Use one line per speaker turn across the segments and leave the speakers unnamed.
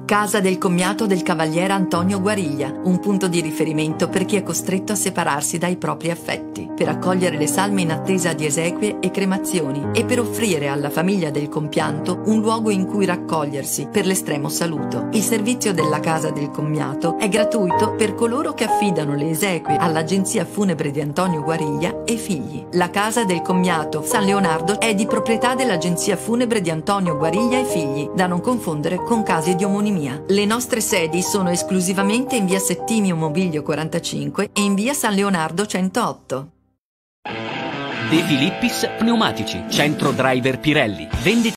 Casa del commiato del cavaliere Antonio Guariglia, un punto di riferimento per chi è costretto a separarsi dai propri affetti, per accogliere le salme in attesa di esequie e cremazioni e per offrire alla famiglia del compianto un luogo in cui raccogliersi per l'estremo saluto. Il servizio della Casa del commiato è gratuito per coloro che affidano le esequie all'agenzia funebre di Antonio Guariglia e figli. La Casa del commiato San Leonardo è di proprietà dell'agenzia funebre di Antonio Guariglia e figli, da non confondere con casi di omonimia. Le nostre sedi sono esclusivamente in via Settimio Mobilio 45 e in via San Leonardo 108.
De Filippis Pneumatici, centro driver Pirelli. Vendita.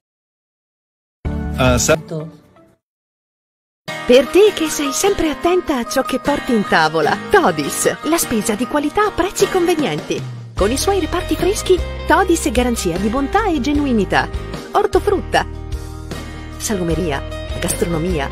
Per te che sei sempre attenta a ciò che porti in tavola, Todis, la spesa di qualità a prezzi convenienti. Con i suoi reparti freschi, Todis è garanzia di bontà e genuinità. Ortofrutta, salumeria, gastronomia,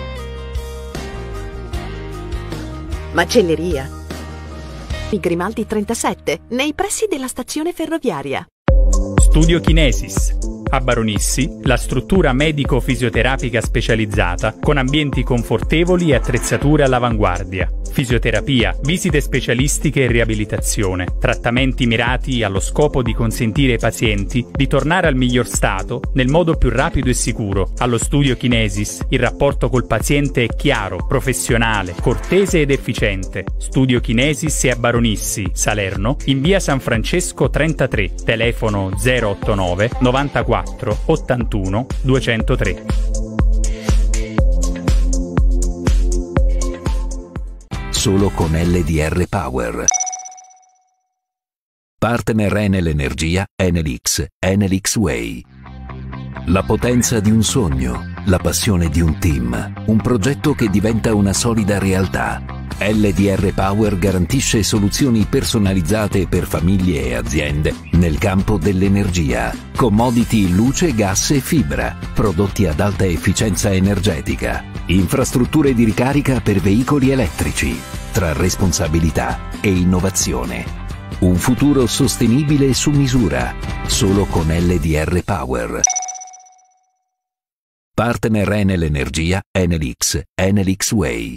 macelleria. Grimaldi 37, nei pressi della stazione ferroviaria.
Studio Kinesis. A Baronissi, la struttura medico-fisioterapica specializzata con ambienti confortevoli e attrezzature all'avanguardia. Fisioterapia, visite specialistiche e riabilitazione, trattamenti mirati allo scopo di consentire ai pazienti di tornare al miglior stato nel modo più rapido e sicuro. Allo Studio Kinesis il rapporto col paziente è chiaro, professionale, cortese ed efficiente. Studio Kinesis è a Baronissi, Salerno, in via San Francesco 33, telefono 089 94 81 203.
Solo con LDR Power. Partner Enel Energia, Enel X Way. La potenza di un sogno, la passione di un team, un progetto che diventa una solida realtà. LDR Power garantisce soluzioni personalizzate per famiglie e aziende nel campo dell'energia, commodity, luce, gas e fibra, prodotti ad alta efficienza energetica, infrastrutture di ricarica per veicoli elettrici, tra responsabilità e innovazione. Un futuro sostenibile su misura, solo con LDR Power. Partner Enel Energia, Enel X Way.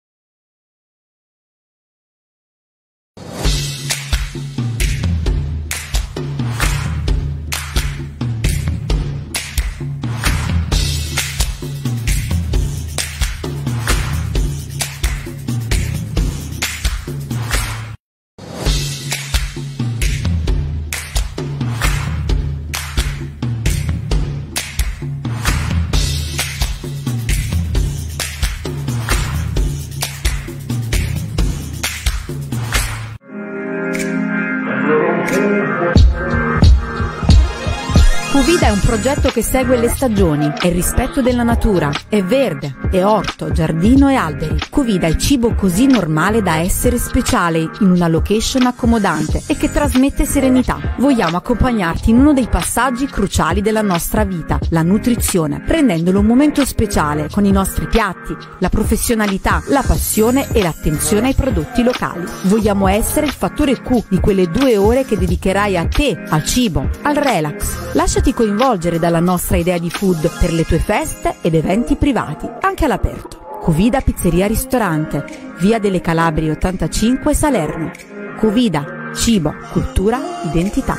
Cuvida è un progetto che segue le stagioni, è il rispetto della natura, è verde, è orto, giardino e alberi. Cuvida è cibo così normale da essere speciale in una location accomodante e che trasmette serenità. Vogliamo accompagnarti in uno dei passaggi cruciali della nostra vita, la nutrizione, rendendolo un momento speciale con i nostri piatti, la professionalità, la passione e l'attenzione ai prodotti locali. Vogliamo essere il fattore Q di quelle 2 ore che dedicherai a te, al cibo, al relax. Lasciati coinvolgere dalla nostra idea di food per le tue feste ed eventi privati, anche all'aperto. Cuvida Pizzeria Ristorante, via delle Calabrie 85 Salerno. Cuvida, cibo, cultura, identità.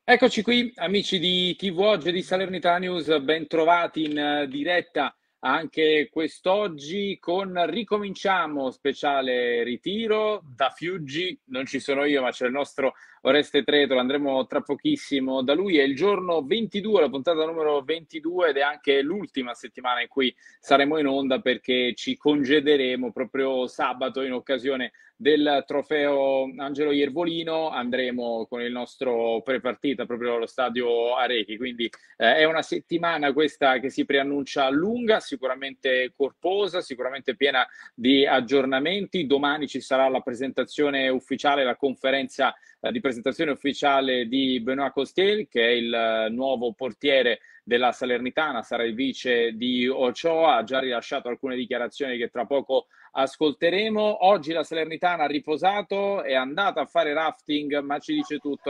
Eccoci qui, amici di TV Oggi e di Salernitana News, ben trovati in diretta anche quest'oggi con Ricominciamo, speciale ritiro da Fiuggi. Non ci sono io, ma c'è il nostro Oreste Tretolo, andremo tra pochissimo da lui. È il giorno 22, la puntata numero 22, ed è anche l'ultima settimana in cui saremo in onda, perché ci congederemo proprio sabato in occasione del trofeo Angelo Iervolino. Andremo con il nostro prepartita proprio allo stadio Arechi, quindi è una settimana questa che si preannuncia lunga, sicuramente corposa, sicuramente piena di aggiornamenti. Domani ci sarà la presentazione ufficiale, la conferenza di presentazione ufficiale di Benoît Costel, che è il nuovo portiere della Salernitana, sarà il vice di Ochoa. Ha già rilasciato alcune dichiarazioni che tra poco ascolteremo. Oggi la Salernitana ha riposato, è andata a fare rafting, ma ci dice tutto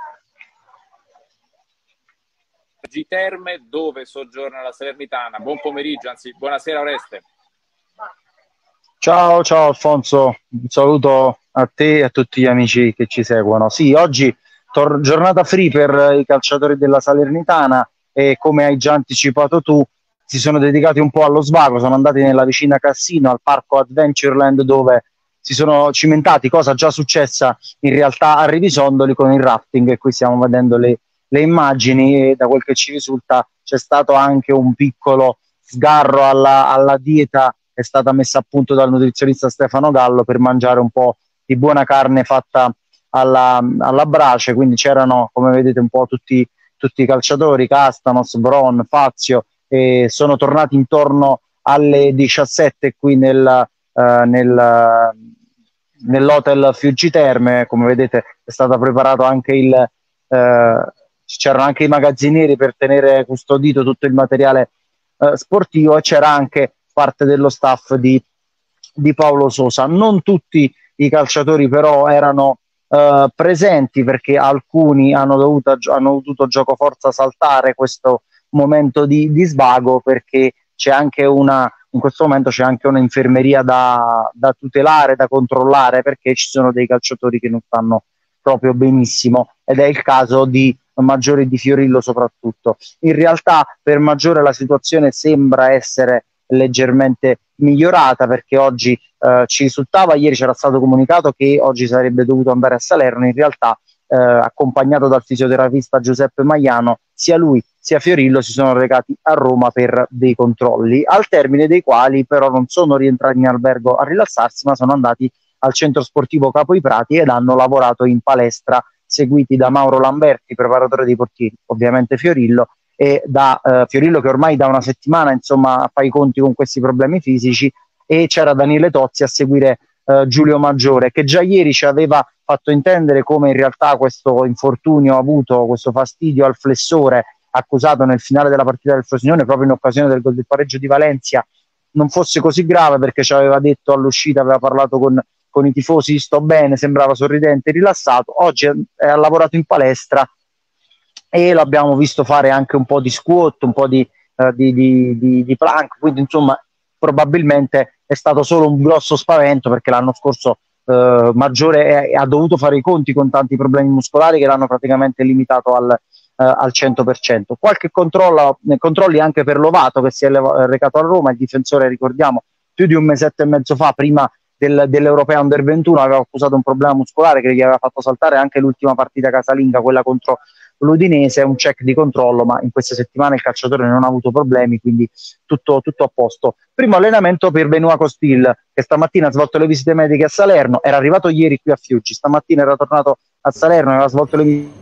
Terme, dove soggiorna la Salernitana. Buon pomeriggio, anzi buonasera Oreste.
Ciao Alfonso, un saluto a te e a tutti gli amici che ci seguono. Sì, oggi giornata free per i calciatori della Salernitana, e come hai già anticipato tu, si sono dedicati un po' allo svago, sono andati nella vicina Cassino, al parco Adventureland, dove si sono cimentati, cosa già successa in realtà a Rivisondoli, con il rafting, e qui stiamo vedendo le immagini, e da quel che ci risulta c'è stato anche un piccolo sgarro alla dieta. È stata messa a punto dal nutrizionista Stefano Gallo per mangiare un po' di buona carne fatta alla brace, quindi c'erano, come vedete, un po' tutti i calciatori, Castanos, Bron, Fazio, e sono tornati intorno alle 17 qui nell'hotel Fiuggi Terme. Come vedete è stato preparato anche c'erano anche i magazzinieri per tenere custodito tutto il materiale sportivo, e c'era anche parte dello staff di Paolo Sosa. Non tutti i calciatori però erano presenti, perché alcuni hanno dovuto giocoforza saltare questo momento di svago, perché c'è anche in questo momento c'è anche una infermeria da tutelare, da controllare, perché ci sono dei calciatori che non stanno proprio benissimo, ed è il caso di Maggiore e di Fiorillo soprattutto. In realtà per Maggiore la situazione sembra essere leggermente migliorata, perché oggi ci risultava, ieri c'era stato comunicato che oggi sarebbe dovuto andare a Salerno. In realtà accompagnato dal fisioterapista Giuseppe Maiano, sia lui sia Fiorillo si sono recati a Roma per dei controlli, al termine dei quali però non sono rientrati in albergo a rilassarsi, ma sono andati al centro sportivo Capo I Prati ed hanno lavorato in palestra, seguiti da Mauro Lamberti, preparatore dei portieri, ovviamente Fiorillo, e da Fiorillo, che ormai da una settimana insomma fa i conti con questi problemi fisici, e c'era Daniele Tozzi a seguire Giulio Maggiore, che già ieri ci aveva fatto intendere come in realtà questo infortunio avuto, questo fastidio al flessore accusato nel finale della partita del Frosinone, proprio in occasione del gol del pareggio di Valencia, non fosse così grave, perché ci aveva detto all'uscita, aveva parlato con i tifosi, sto bene, sembrava sorridente, rilassato. Oggi ha lavorato in palestra e l'abbiamo visto fare anche un po' di squat, un po' di plank, quindi insomma probabilmente è stato solo un grosso spavento, perché l'anno scorso Maggiore ha dovuto fare i conti con tanti problemi muscolari che l'hanno praticamente limitato al 100%. Qualche controlli anche per Lovato, che si è recato a Roma, il difensore, ricordiamo, più di un mesetto e mezzo fa, prima dell'Europea Under 21, aveva accusato un problema muscolare che gli aveva fatto saltare anche l'ultima partita casalinga, quella contro l'Udinese. Un check di controllo, ma in queste settimane il calciatore non ha avuto problemi, quindi tutto a posto. Primo allenamento per Benoît Costil, che stamattina ha svolto le visite mediche a Salerno, era arrivato ieri qui a Fiuggi, stamattina era tornato a Salerno, aveva svolto le visite.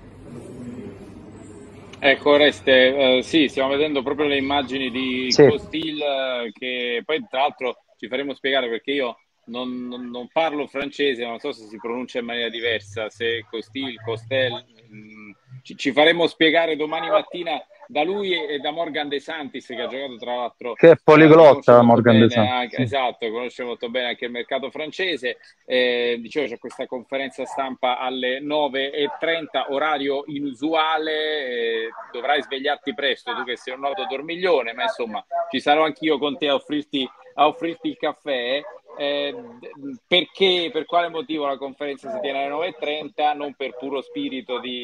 Ecco Oreste, sì, stiamo vedendo proprio le immagini di Costil, che poi tra l'altro ci faremo spiegare, perché io non parlo francese, non so se si pronuncia in maniera diversa, se Costel, ci faremo spiegare domani mattina da lui e da Morgan De Santis, che ha giocato tra l'altro,
che è poliglotta Morgan De Santis,
sì. Esatto, conosce molto bene anche il mercato francese. Dicevo, c'è questa conferenza stampa alle 9:30, orario inusuale, dovrai svegliarti presto, tu che sei un noto dormiglione, ma insomma ci sarò anch'io con te a offrirti il caffè. Perché, per quale motivo la conferenza si tiene alle 9:30? Non per puro spirito di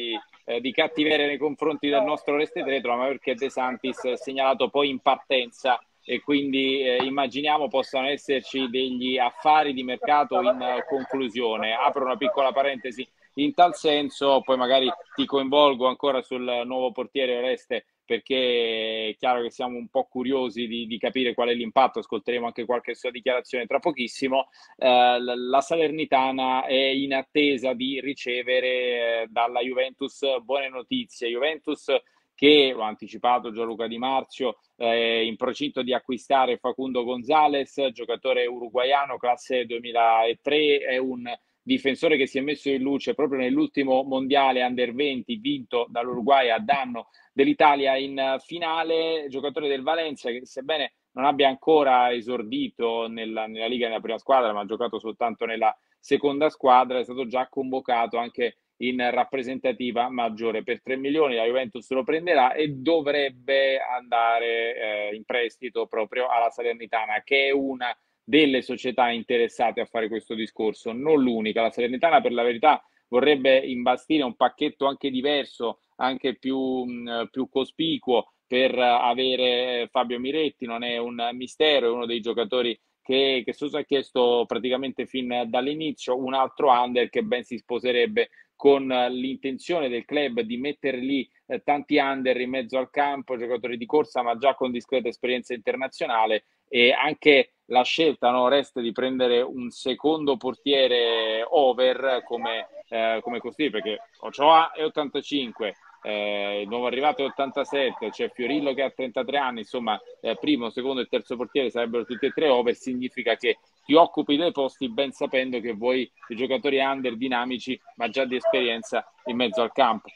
di cattiveria nei confronti del nostro Oreste Tretolo, ma perché De Santis è segnalato poi in partenza e quindi immaginiamo possano esserci degli affari di mercato in conclusione. Apro una piccola parentesi in tal senso, poi magari ti coinvolgo ancora sul nuovo portiere Oreste, perché è chiaro che siamo un po' curiosi di capire qual è l'impatto. Ascolteremo anche qualche sua dichiarazione tra pochissimo. La Salernitana è in attesa di ricevere dalla Juventus buone notizie. Juventus che, lo ha anticipato Gianluca Di Marzio, in procinto di acquistare Facundo González, giocatore uruguaiano, classe 2003, è un difensore che si è messo in luce proprio nell'ultimo mondiale Under 20 vinto dall'Uruguay a danno dell'Italia in finale, giocatore del Valencia che, sebbene non abbia ancora esordito nella Liga nella prima squadra, ma ha giocato soltanto nella seconda squadra, è stato già convocato anche in rappresentativa maggiore. Per 3 milioni la Juventus lo prenderà e dovrebbe andare in prestito proprio alla Salernitana, che è una delle società interessate a fare questo discorso, non l'unica. La Salernitana, per la verità, vorrebbe imbastire un pacchetto anche diverso, anche più cospicuo, per avere Fabio Miretti. Non è un mistero, è uno dei giocatori che Sousa ha chiesto praticamente fin dall'inizio, un altro under che ben si sposerebbe con l'intenzione del club di mettere lì tanti under in mezzo al campo, giocatori di corsa ma già con discreta esperienza internazionale, e anche la scelta, no, resta di prendere un secondo portiere over come così, perché Ochoa è 85, il nuovo arrivato è 87, c'è Fiorillo che ha 33 anni, insomma primo, secondo e terzo portiere sarebbero tutti e tre over. Significa che ti occupi dei posti ben sapendo che vuoi i giocatori under dinamici ma già di esperienza in mezzo al campo.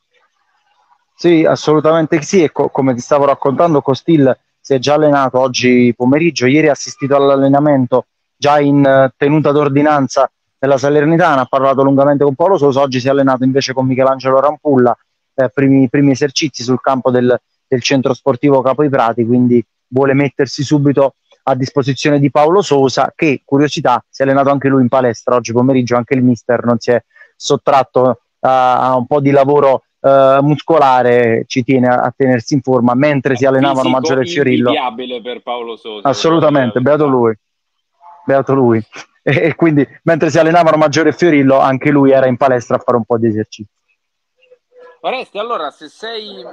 Sì, assolutamente sì, e come ti stavo raccontando, Costil si è già allenato oggi pomeriggio, ieri ha assistito all'allenamento già in tenuta d'ordinanza della Salernitana, ha parlato lungamente con Paolo Sousa, oggi si è allenato invece con Michelangelo Rampulla, primi esercizi sul campo del centro sportivo Capo i Prati, quindi vuole mettersi subito a disposizione di Paolo Sousa, che, curiosità, si è allenato anche lui in palestra oggi pomeriggio, anche il mister non si è sottratto a un po' di lavoro muscolare, ci tiene a tenersi in forma mentre si allenavano Maggiore e Fiorillo.
Per Paolo Sousa,
assolutamente, beato lui. E quindi mentre si allenavano Maggiore e Fiorillo anche lui era in palestra a fare un po' di esercizi.
Oreste, allora se sei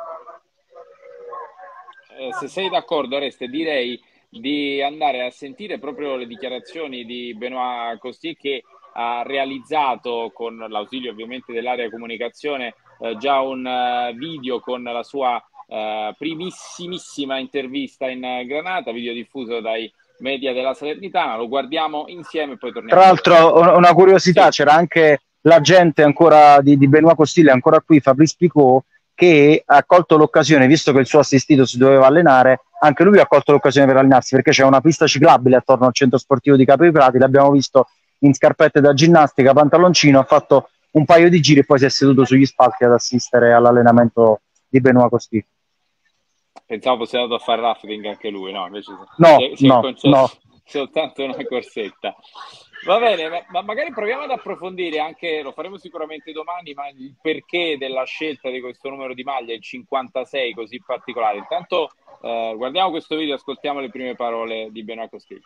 d'accordo, Oreste, direi di andare a sentire proprio le dichiarazioni di Benoît Costil, che ha realizzato, con l'ausilio ovviamente dell'area comunicazione, già un video con la sua primissimissima intervista in Granata, video diffuso dai media della Salernitana. Lo guardiamo insieme e poi torniamo.
Tra l'altro, una curiosità, sì, c'era anche l'agente ancora di Benoît Costil, ancora qui, Fabrice Picot, che ha colto l'occasione, visto che il suo assistito si doveva allenare, anche lui ha colto l'occasione per allenarsi, perché c'è una pista ciclabile attorno al centro sportivo di Capo i Prati, l'abbiamo visto in scarpette da ginnastica, pantaloncino, ha fatto un paio di giri e poi si è seduto sugli spalti ad assistere all'allenamento di Benoît Costil.
Pensavo fosse andato a fare rafting anche lui, no? Invece
no.
Soltanto una corsetta. Va bene, ma magari proviamo ad approfondire anche, lo faremo sicuramente domani, ma il perché della scelta di questo numero di maglia, il 56, così particolare. Intanto guardiamo questo video, ascoltiamo le prime parole di Benoît Costil.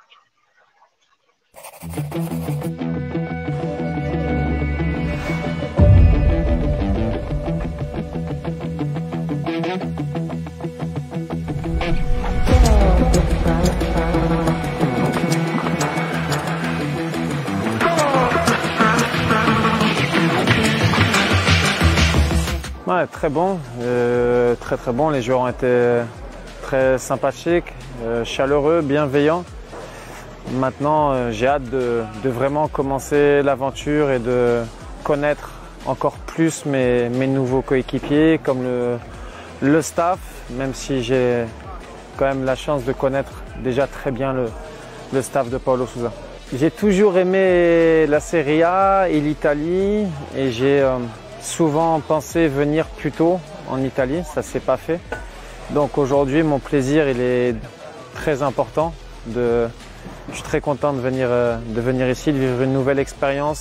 Ouais, très bon, très bon. Les joueurs ont été très sympathiques, chaleureux, bienveillants. Maintenant, j'ai hâte de vraiment commencer l'aventure et de connaître encore plus mes nouveaux coéquipiers, comme le staff, même si j'ai quand même la chance de connaître déjà très bien le staff de Paulo Sousa. J'ai toujours aimé la Serie A et l'Italie et j'ai souvent pensé venir plus tôt en Italie, ça ne s'est pas fait. Donc aujourd'hui, mon plaisir il est très important. Je suis très content de venir ici, de vivre une nouvelle expérience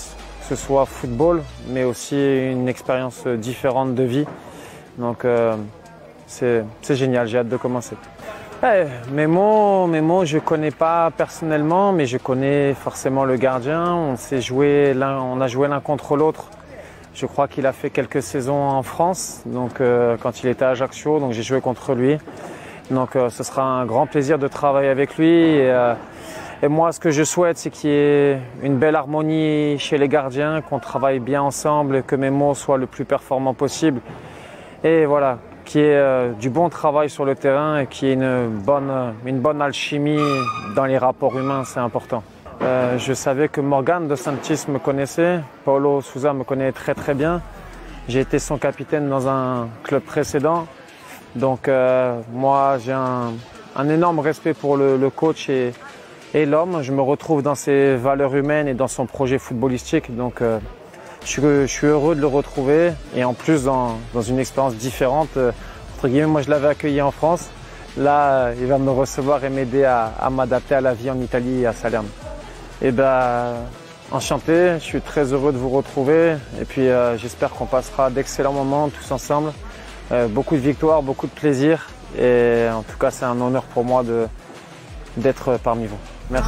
que ce soit football, mais aussi une expérience différente de vie. Donc c'est génial, j'ai hâte de commencer. Memo, je ne connais pas personnellement, mais je connais forcément le gardien. On a joué l'un contre l'autre. Je crois qu'il a fait quelques saisons en France, donc quand il était à Ajaccio, donc j'ai joué contre lui. Donc ce sera un grand plaisir de travailler avec lui. Et moi, ce que je souhaite, c'est qu'il y ait une belle harmonie chez les gardiens, qu'on travaille bien ensemble, que Memo soit le plus performant possible. Et voilà, qu'il y ait du bon travail sur le terrain et qu'il y ait une bonne alchimie dans les rapports humains, c'est important. Je savais que Morgan de Santis me connaissait, Paulo Sousa me connaît très très bien. J'ai été son capitaine dans un club précédent. Donc moi, j'ai un énorme respect pour le coach et l'homme. Je me retrouve dans ses valeurs humaines et dans son projet footballistique. Donc je suis heureux de le retrouver et en plus dans une expérience différente. Entre guillemets, moi je l'avais accueilli en France. Là, il va me recevoir et m'aider à m'adapter à la vie en Italie et à Salerne. Et enchanté, je suis très heureux de vous retrouver et puis j'espère qu'on passera d'excellents moments tous ensemble. Beaucoup de victoires, beaucoup de plaisir et en tout cas c'est un honneur pour moi d'être parmi vous. Merci.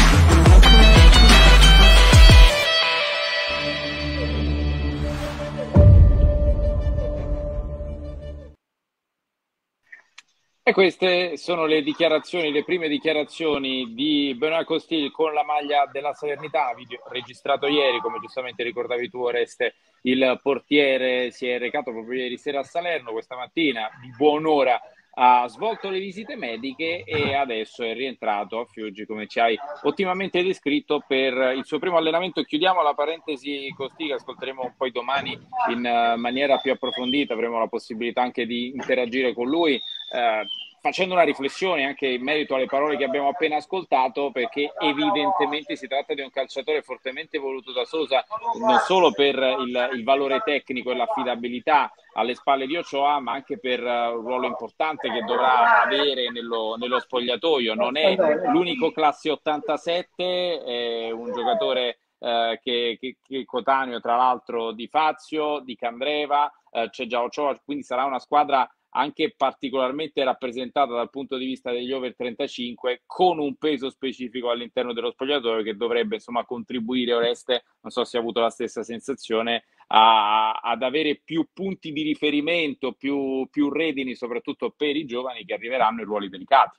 E queste sono le prime dichiarazioni di Benoît Costil con la maglia della Salernitana, video registrato ieri, come giustamente ricordavi tu Oreste, il portiere si è recato proprio ieri sera a Salerno, questa mattina di buon'ora ha svolto le visite mediche e adesso è rientrato a Fiuggi, come ci hai ottimamente descritto, per il suo primo allenamento. Chiudiamo la parentesi Costil, che ascolteremo poi domani in maniera più approfondita, avremo la possibilità anche di interagire con lui, facendo una riflessione anche in merito alle parole che abbiamo appena ascoltato, perché evidentemente si tratta di un calciatore fortemente voluto da Sosa, non solo per il valore tecnico e l'affidabilità alle spalle di Ochoa, ma anche per un ruolo importante che dovrà avere nello spogliatoio. Non è l'unico classe 87, è un giocatore che è coetaneo tra l'altro di Fazio, di Candreva, c'è già Ochoa, quindi sarà una squadra anche particolarmente rappresentata dal punto di vista degli over 35, con un peso specifico all'interno dello spogliatoio che dovrebbe insomma contribuire, Oreste, non so se hai avuto la stessa sensazione, ad avere più punti di riferimento, più redini, soprattutto per i giovani che arriveranno in ruoli delicati.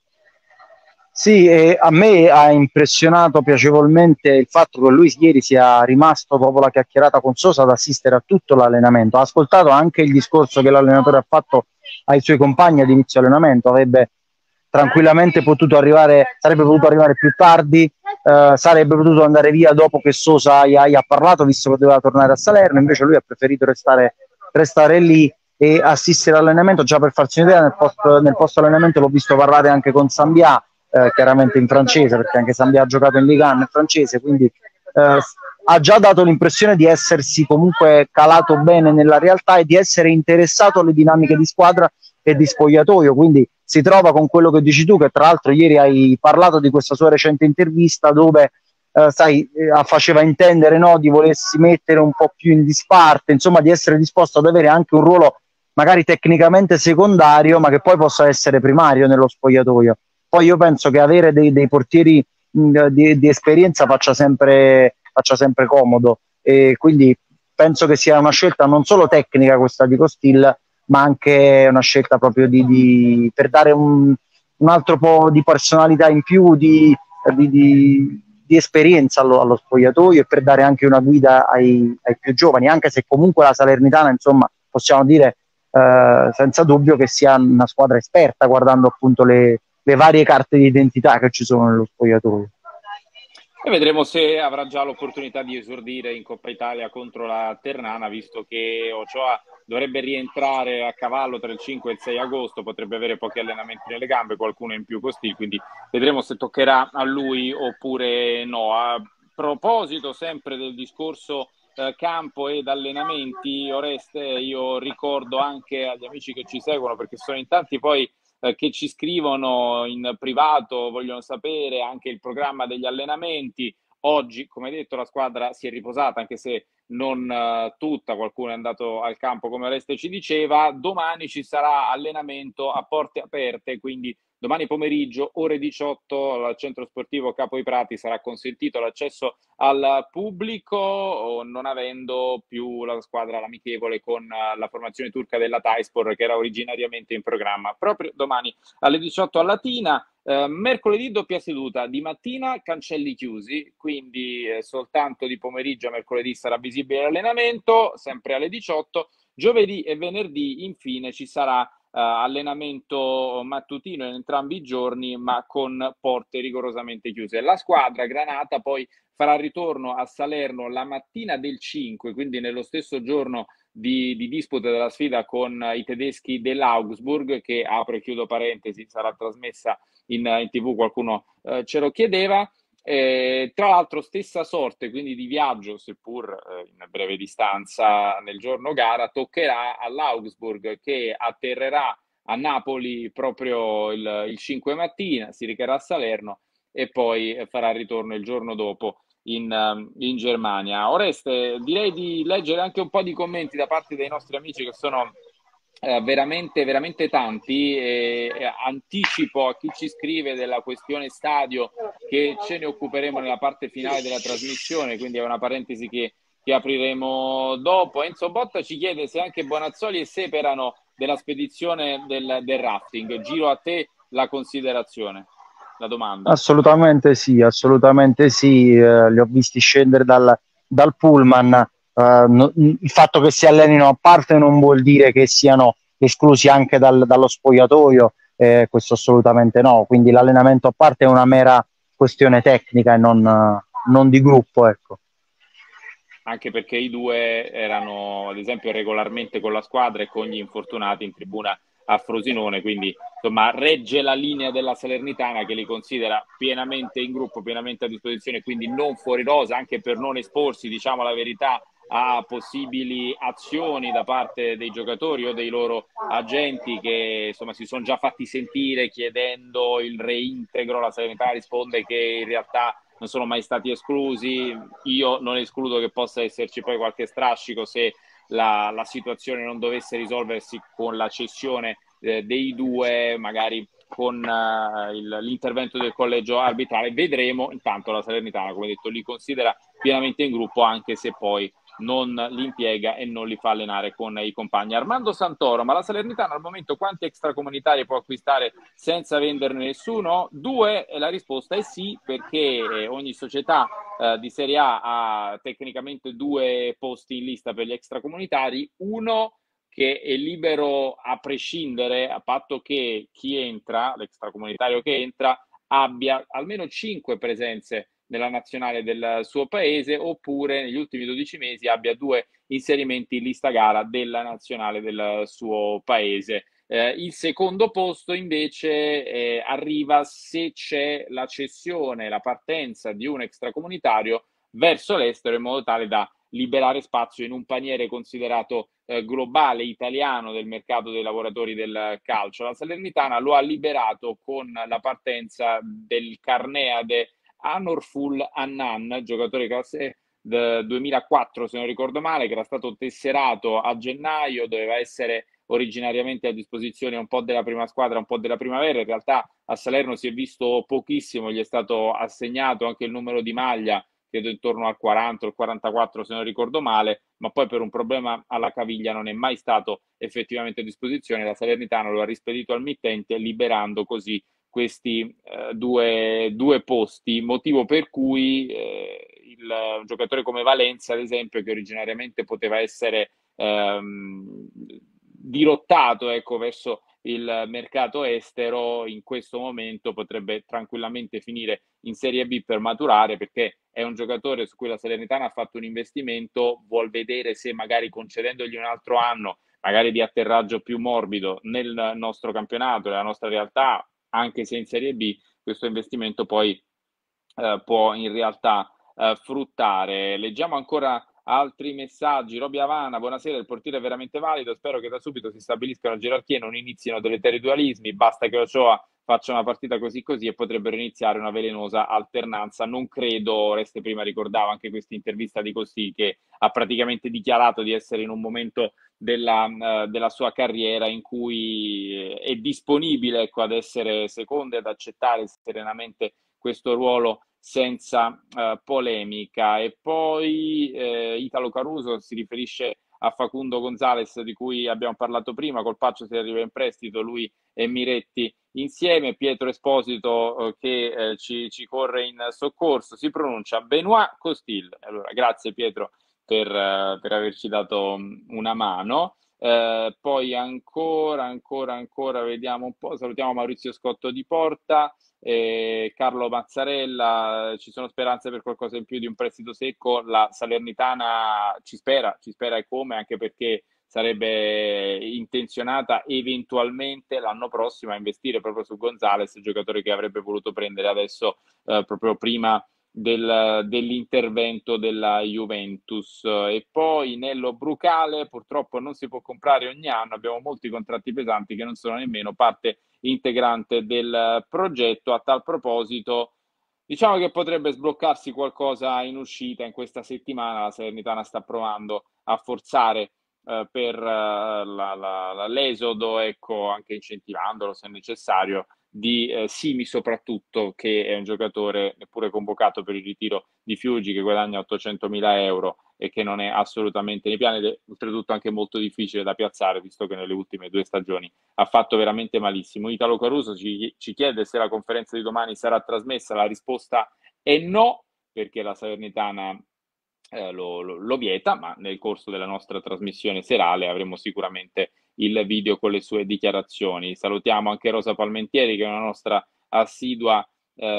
Sì, a me ha impressionato piacevolmente il fatto che lui ieri sia rimasto dopo la chiacchierata con Sosa ad assistere a tutto l'allenamento. Ha ascoltato anche il discorso che l'allenatore ha fatto ai suoi compagni ad inizio allenamento, avrebbe tranquillamente potuto arrivare, sarebbe potuto arrivare più tardi, sarebbe potuto andare via dopo che Sosa gli ha parlato, visto che doveva tornare a Salerno. Invece lui ha preferito restare lì e assistere all'allenamento. Già per farsi un'idea, nel post allenamento l'ho visto parlare anche con Sambia, chiaramente in francese, perché anche Sambia ha giocato in Ligue 1 in francese, quindi ha già dato l'impressione di essersi comunque calato bene nella realtà e di essere interessato alle dinamiche di squadra e di spogliatoio. Quindi si trova con quello che dici tu, che tra l'altro ieri hai parlato di questa sua recente intervista dove faceva intendere, no, di volersi mettere un po' più in disparte, insomma di essere disposto ad avere anche un ruolo magari tecnicamente secondario, ma che poi possa essere primario nello spogliatoio. Poi io penso che avere dei portieri di esperienza faccia sempre comodo, e quindi penso che sia una scelta non solo tecnica questa di Costil, ma anche una scelta proprio per dare un altro po' di personalità in più, di esperienza allo spogliatoio, e per dare anche una guida ai più giovani, anche se comunque la Salernitana, insomma, possiamo dire senza dubbio che sia una squadra esperta, guardando appunto le varie carte di identità che ci sono nello spogliatoio.
E vedremo se avrà già l'opportunità di esordire in Coppa Italia contro la Ternana, visto che Ochoa dovrebbe rientrare a cavallo tra il 5 e il 6 agosto, potrebbe avere pochi allenamenti nelle gambe, qualcuno in più Costil, quindi vedremo se toccherà a lui oppure no. A proposito sempre del discorso campo ed allenamenti, Oreste, io ricordo anche agli amici che ci seguono, perché sono in tanti poi che ci scrivono in privato, vogliono sapere anche il programma degli allenamenti. Oggi, come detto, la squadra si è riposata, anche se non tutta, qualcuno è andato al campo come Oreste ci diceva. Domani ci sarà allenamento a porte aperte, quindi domani pomeriggio, ore 18, al centro sportivo Capo i Prati sarà consentito l'accesso al pubblico, non avendo più la squadra l'amichevole con la formazione turca della Tayspor, che era originariamente in programma proprio domani alle 18 a Latina. Mercoledì doppia seduta, di mattina cancelli chiusi, quindi soltanto di pomeriggio mercoledì sarà visibile l'allenamento, sempre alle 18. Giovedì e venerdì infine ci sarà allenamento mattutino in entrambi i giorni, ma con porte rigorosamente chiuse. La squadra granata poi farà ritorno a Salerno la mattina del 5, quindi nello stesso giorno di disputa della sfida con i tedeschi dell'Augsburg, che, apro e chiudo parentesi, sarà trasmessa in TV, qualcuno ce lo chiedeva. Tra l'altro stessa sorte, quindi di viaggio, seppur in breve distanza nel giorno gara, toccherà all'Augsburg, che atterrerà a Napoli proprio il 5 mattina, si recherà a Salerno e poi farà ritorno il giorno dopo in Germania. Oreste, direi di leggere anche un po' di commenti da parte dei nostri amici, che sono veramente tanti. Anticipo a chi ci scrive della questione stadio che ce ne occuperemo nella parte finale della trasmissione, quindi è una parentesi che apriremo dopo. Enzo Botta ci chiede se anche Bonazzoli e Sepe erano della spedizione del rafting. Giro a te la considerazione, la domanda.
Assolutamente sì, li ho visti scendere dal pullman. Il fatto che si allenino a parte non vuol dire che siano esclusi anche dallo spogliatoio, questo assolutamente no, quindi l'allenamento a parte è una mera questione tecnica e non di gruppo, ecco.
Anche perché i due erano, ad esempio, regolarmente con la squadra e con gli infortunati in tribuna a Frosinone, quindi insomma regge la linea della Salernitana, che li considera pienamente in gruppo, pienamente a disposizione, quindi non fuori rosa, anche per non esporsi, diciamo la verità, a possibili azioni da parte dei giocatori o dei loro agenti, che insomma si sono già fatti sentire chiedendo il reintegro. La Salernitana risponde che in realtà non sono mai stati esclusi. Io non escludo che possa esserci poi qualche strascico se la situazione non dovesse risolversi con la cessione dei due, magari con l'intervento del collegio arbitrale. Vedremo. Intanto la Salernitana, come detto, li considera pienamente in gruppo, anche se poi non li impiega e non li fa allenare con i compagni. Armando Santoro, ma la Salernitana al momento quanti extracomunitari può acquistare senza venderne nessuno? 2, e la risposta è sì, perché ogni società di Serie A ha tecnicamente 2 posti in lista per gli extracomunitari, uno che è libero a prescindere, a patto che chi entra, l'extracomunitario che entra, abbia almeno 5 presenze nella nazionale del suo paese, oppure negli ultimi 12 mesi abbia 2 inserimenti in lista gara della nazionale del suo paese. Il secondo posto invece arriva se c'è la cessione, la partenza di un extracomunitario verso l'estero, in modo tale da liberare spazio in un paniere considerato globale italiano del mercato dei lavoratori del calcio. La Salernitana lo ha liberato con la partenza del Carnea de Anorful Annan, giocatore classe 2004 se non ricordo male, che era stato tesserato a gennaio, doveva essere originariamente a disposizione un po' della prima squadra, un po' della primavera. In realtà a Salerno si è visto pochissimo, gli è stato assegnato anche il numero di maglia, credo intorno al 40 o il 44 se non ricordo male, ma poi per un problema alla caviglia non è mai stato effettivamente a disposizione. La Salernitana lo ha rispedito al mittente, liberando così questi due posti, motivo per cui un giocatore come Valenza, ad esempio, che originariamente poteva essere dirottato, ecco, verso il mercato estero, in questo momento potrebbe tranquillamente finire in Serie B per maturare, perché è un giocatore su cui la Salernitana ha fatto un investimento, vuol vedere se magari concedendogli un altro anno, magari di atterraggio più morbido nel nostro campionato, nella nostra realtà, anche se in Serie B, questo investimento poi può in realtà fruttare. Leggiamo ancora altri messaggi. Roby Havana, buonasera, il portiere è veramente valido, spero che da subito si stabiliscano gerarchie e non inizino deleteriali dualismi, basta che Ochoa faccia una partita così così e potrebbero iniziare una velenosa alternanza. Non credo, Oreste prima ricordava anche questa intervista di Così, che ha praticamente dichiarato di essere in un momento della sua carriera in cui è disponibile, ecco, ad essere secondo e ad accettare serenamente questo ruolo senza polemica. E poi Italo Caruso si riferisce a Facundo Gonzalez, di cui abbiamo parlato prima. Colpaccio si arriva in prestito, lui e Miretti insieme. Pietro Esposito che ci corre in soccorso, si pronuncia Benoit Costil. Allora, grazie Pietro per averci dato una mano. Poi ancora, vediamo un po', salutiamo Maurizio Scotto di Porta, Carlo Mazzarella, ci sono speranze per qualcosa in più di un prestito secco. La Salernitana ci spera e come, anche perché sarebbe intenzionata eventualmente l'anno prossimo a investire proprio su Gonzalez, giocatore che avrebbe voluto prendere adesso proprio prima dell'intervento della Juventus. E poi Nello Brucale, purtroppo non si può comprare ogni anno, abbiamo molti contratti pesanti che non sono nemmeno parte integrante del progetto. A tal proposito, diciamo che potrebbe sbloccarsi qualcosa in uscita in questa settimana. La Salernitana sta provando a forzare per l'esodo, ecco, anche incentivandolo se necessario, di Simi soprattutto, che è un giocatore neppure convocato per il ritiro di Fiuggi, che guadagna 800.000 euro e che non è assolutamente nei piani, ed è oltretutto anche molto difficile da piazzare, visto che nelle ultime 2 stagioni ha fatto veramente malissimo. Italo Caruso ci chiede se la conferenza di domani sarà trasmessa. La risposta è no, perché la Salernitana lo vieta, ma nel corso della nostra trasmissione serale avremo sicuramente il video con le sue dichiarazioni. Salutiamo anche Rosa Palmentieri, che è una nostra assidua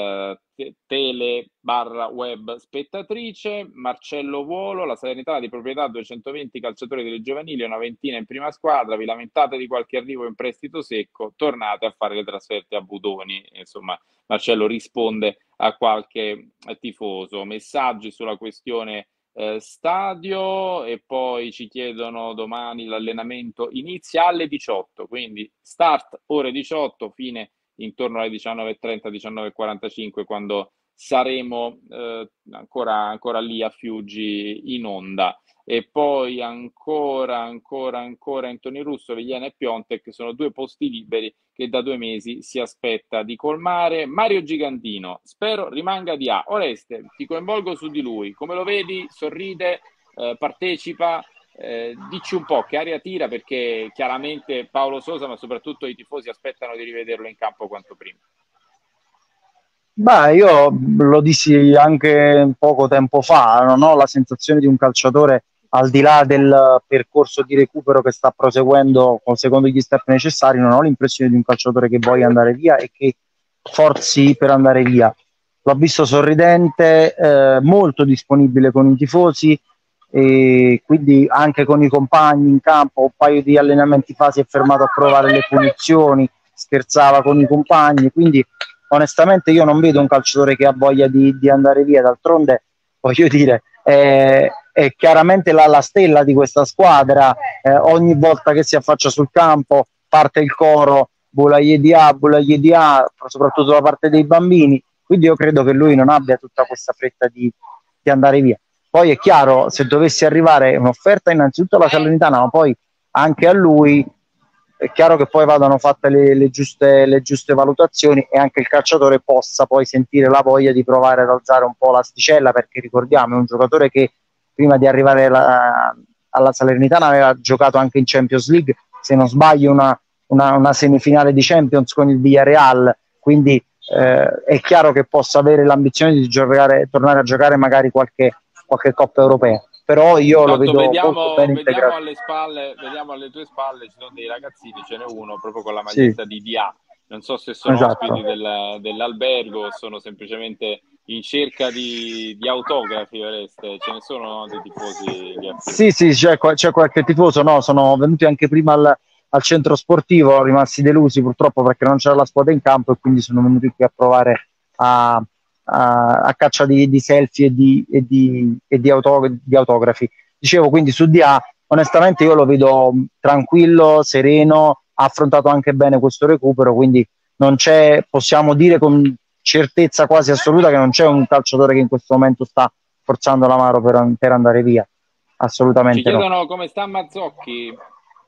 tele/web spettatrice. Marcello Volo, la Salernitana di proprietà 220 calciatori delle giovanili e una ventina in prima squadra, vi lamentate di qualche arrivo in prestito secco, tornate a fare le trasferte a Budoni. Insomma, Marcello risponde a qualche tifoso. Messaggi sulla questione stadio, e poi ci chiedono domani l'allenamento inizia alle 18, quindi start ore 18, fine intorno alle 19:30, 19:45, quando saremo ancora lì a Fiuggi in onda. E poi ancora Anthony Russo, Vigliana e Piontek sono 2 posti liberi che da 2 mesi si aspetta di colmare. Mario Gigantino, spero rimanga di A. Oreste, ti coinvolgo su di lui, come lo vedi? Sorride, partecipa, dici un po' che aria tira, perché chiaramente Paolo Sosa, ma soprattutto i tifosi, aspettano di rivederlo in campo quanto prima.
Beh, io lo dissi anche poco tempo fa, non ho la sensazione di un calciatore, al di là del percorso di recupero che sta proseguendo secondo gli step necessari, non ho l'impressione di un calciatore che voglia andare via e che forzi per andare via. L'ho visto sorridente, molto disponibile con i tifosi, e quindi anche con i compagni in campo. Un paio di allenamenti fa si è fermato a provare le punizioni, scherzava con i compagni, quindi onestamente io non vedo un calciatore che ha voglia di andare via. D'altronde, voglio dire, è chiaramente la stella di questa squadra. Ogni volta che si affaccia sul campo parte il coro Boulaye Dia, soprattutto da parte dei bambini, quindi io credo che lui non abbia tutta questa fretta di andare via. Poi è chiaro, se dovesse arrivare un'offerta innanzitutto alla Salernitana, ma poi anche a lui, è chiaro che poi vadano fatte le giuste valutazioni e anche il calciatore possa poi sentire la voglia di provare ad alzare un po' l'asticella, perché ricordiamo è un giocatore che prima di arrivare alla Salernitana aveva giocato anche in Champions League, se non sbaglio una semifinale di Champions con il Villarreal, quindi è chiaro che possa avere l'ambizione di tornare a giocare magari qualche Coppa Europea, però io lo vedo molto ben integrato.
Vediamo alle tue spalle, ci sono dei ragazzini, ce n'è uno proprio con la maglietta di DA, non so se sono ospiti dell'albergo o sono semplicemente in cerca di autografi. Ce ne sono dei tifosi?
Sì, c'è qualche tifoso, no, sono venuti anche prima al centro sportivo, rimasti delusi purtroppo perché non c'era la squadra in campo, e quindi sono venuti qui a provare a caccia di selfie e di autografi. Dicevo, quindi su DA onestamente io lo vedo tranquillo, sereno, ha affrontato anche bene questo recupero, quindi non c'è, possiamo dire con certezza quasi assoluta che non c'è un calciatore che in questo momento sta forzando l'amaro per andare via, assolutamente
Ci chiedono
no.
come sta Mazzocchi.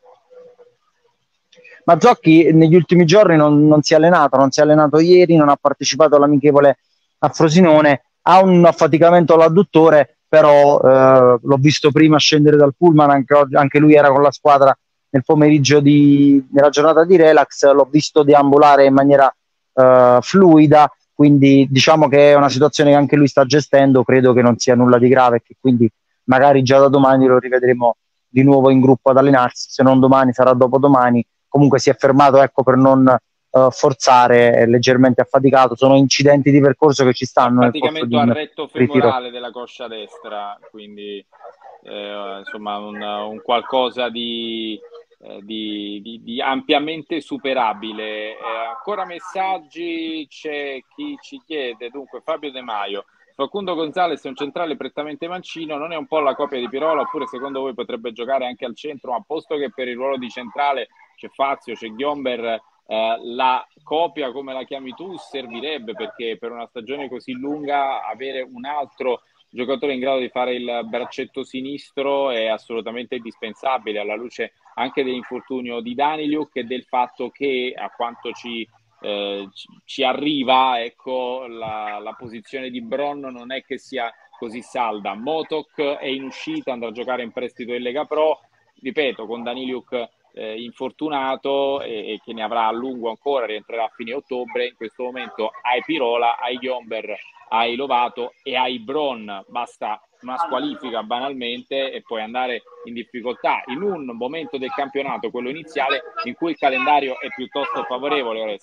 Mazzocchi negli ultimi giorni non si è allenato ieri, non ha partecipato all'amichevole a Frosinone, ha un affaticamento all'adduttore, però l'ho visto prima scendere dal pullman, anche lui era con la squadra nel pomeriggio nella giornata di relax, l'ho visto deambulare in maniera fluida, quindi diciamo che è una situazione che anche lui sta gestendo, credo che non sia nulla di grave e che quindi magari già da domani lo rivedremo di nuovo in gruppo ad allenarsi, se non domani sarà dopodomani. Comunque si è fermato, ecco, per non forzare, è leggermente affaticato, sono incidenti di percorso che ci stanno nel corso di
Affaticamento
un
al retto
ritiro.
femorale della coscia destra, quindi insomma un qualcosa di ampiamente superabile. Ancora messaggi, c'è chi ci chiede, dunque Fabio De Maio, Facundo Gonzalez è un centrale prettamente mancino, non è un po' la copia di Pirola, oppure secondo voi potrebbe giocare anche al centro, ma posto che per il ruolo di centrale c'è Fazio, c'è Ghiomber, la copia, come la chiami tu, servirebbe, perché per una stagione così lunga avere un altro giocatore in grado di fare il braccetto sinistro è assolutamente indispensabile, alla luce anche dell'infortunio di Daniliuk e del fatto che, a quanto ci arriva, ecco, la posizione di Bron non è che sia così salda. Motok è in uscita, andrà a giocare in prestito in Lega Pro, ripeto, con Daniliuk infortunato e che ne avrà a lungo ancora, rientrerà a fine ottobre. In questo momento hai Pirola, hai Ghiomber, hai Lovato e hai Bron, basta una squalifica banalmente e puoi andare in difficoltà in un momento del campionato, quello iniziale, in cui il calendario è piuttosto favorevole. Oreste.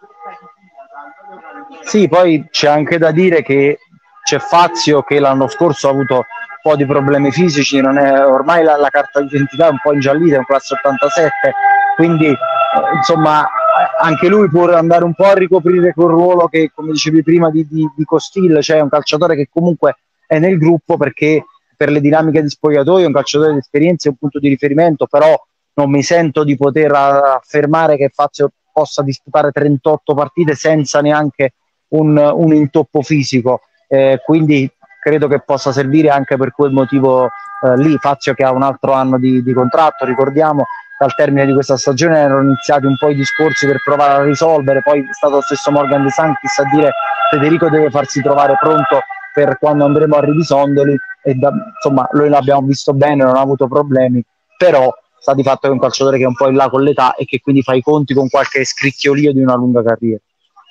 Sì, poi c'è anche da dire che c'è Fazio che l'anno scorso ha avuto un po' di problemi fisici, non è, ormai la carta d'identità è un po' ingiallita, è un classe 87, quindi insomma anche lui può andare un po' a ricoprire quel ruolo che, come dicevi prima, di Costil, cioè un calciatore che comunque è nel gruppo perché per le dinamiche di spogliatoio è un calciatore di esperienza e un punto di riferimento, però non mi sento di poter affermare che Fazio possa disputare 38 partite senza neanche un intoppo fisico, quindi credo che possa servire anche per quel motivo lì. Fazio che ha un altro anno di contratto, ricordiamo, dal termine di questa stagione erano iniziati un po' i discorsi per provare a risolvere, poi è stato lo stesso Morgan De Sanctis a dire Federico deve farsi trovare pronto per quando andremo a Rivisondoli, e insomma noi l'abbiamo visto bene, non ha avuto problemi, però sta di fatto che è un calciatore che è un po' in là con l'età e che quindi fa i conti con qualche scricchiolio di una lunga carriera.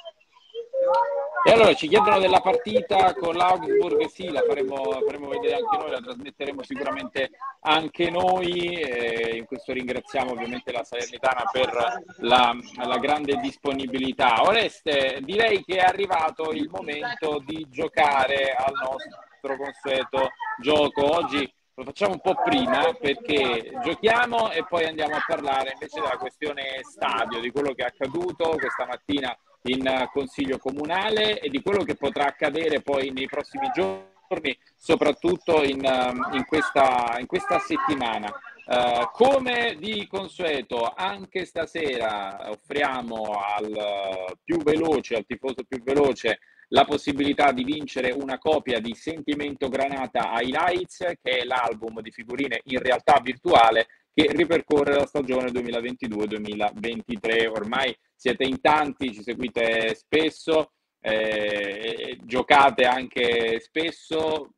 E allora ci chiedono della partita con l'Augsburg, sì, la faremo vedere anche noi, la trasmetteremo sicuramente anche noi, in questo ringraziamo ovviamente la Salernitana per la grande disponibilità. Oreste, direi che è arrivato il momento di giocare al nostro consueto gioco. Oggi lo facciamo un po' prima perché giochiamo e poi andiamo a parlare invece della questione stadio, di quello che è accaduto questa mattina in Consiglio Comunale e di quello che potrà accadere poi nei prossimi giorni, soprattutto in questa settimana. Come di consueto, anche stasera offriamo al tifoso più veloce, la possibilità di vincere una copia di Sentimento Granata Highlights, che è l'album di figurine in realtà virtuale che ripercorre la stagione 2022-2023. Ormai siete in tanti, ci seguite spesso, giocate anche spesso.